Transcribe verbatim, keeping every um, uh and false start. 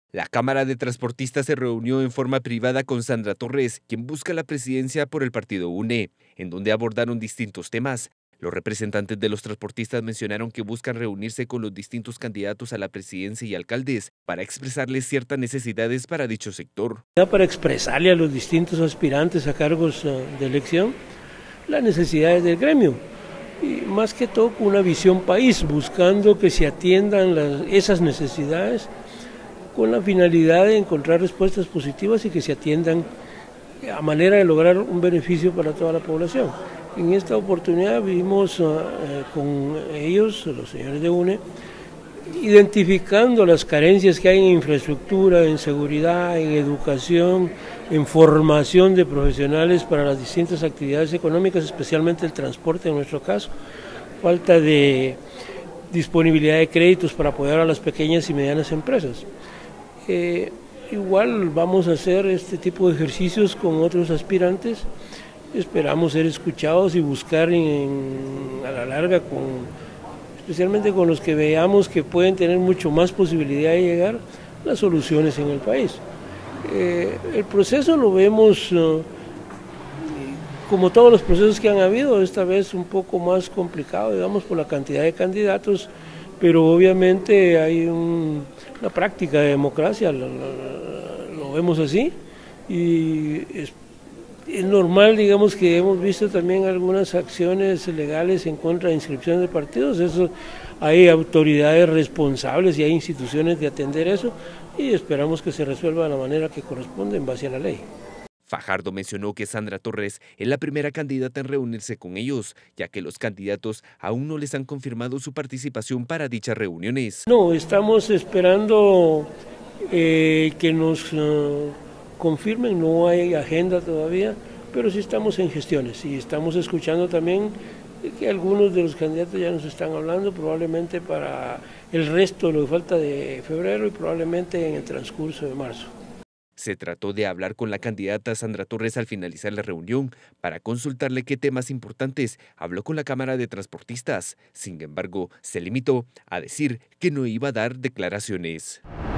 La Cámara de Transportistas se reunió en forma privada con Sandra Torres, quien busca la presidencia por el partido U N E, en donde abordaron distintos temas. Los representantes de los transportistas mencionaron que buscan reunirse con los distintos candidatos a la presidencia y alcaldes para expresarles ciertas necesidades para dicho sector. Para expresarle a los distintos aspirantes a cargos de elección las necesidades del gremio. Y más que todo con una visión país, buscando que se atiendan las, esas necesidades con la finalidad de encontrar respuestas positivas y que se atiendan a manera de lograr un beneficio para toda la población. En esta oportunidad vimos uh, con ellos, los señores de U N E, identificando las carencias que hay en infraestructura, en seguridad, en educación, en formación de profesionales para las distintas actividades económicas, especialmente el transporte en nuestro caso, falta de disponibilidad de créditos para apoyar a las pequeñas y medianas empresas. Eh, igual vamos a hacer este tipo de ejercicios con otros aspirantes, esperamos ser escuchados y buscar en, a la larga con... especialmente con los que veamos que pueden tener mucho más posibilidad de llegar las soluciones en el país. Eh, el proceso lo vemos, uh, como todos los procesos que han habido, esta vez un poco más complicado, digamos, por la cantidad de candidatos, pero obviamente hay un, una práctica de democracia, lo, lo, lo vemos así, y es, es normal, digamos, que hemos visto también algunas acciones legales en contra de inscripciones de partidos. Eso, hay autoridades responsables y hay instituciones de atender eso y esperamos que se resuelva de la manera que corresponde en base a la ley. Fajardo mencionó que Sandra Torres es la primera candidata en reunirse con ellos, ya que los candidatos aún no les han confirmado su participación para dichas reuniones. No, estamos esperando eh, que nos... Uh, confirmen, no hay agenda todavía, pero sí estamos en gestiones y estamos escuchando también que algunos de los candidatos ya nos están hablando, probablemente para el resto de lo que falta de febrero y probablemente en el transcurso de marzo. Se trató de hablar con la candidata Sandra Torres al finalizar la reunión para consultarle qué temas importantes habló con la Cámara de Transportistas. Sin embargo, se limitó a decir que no iba a dar declaraciones.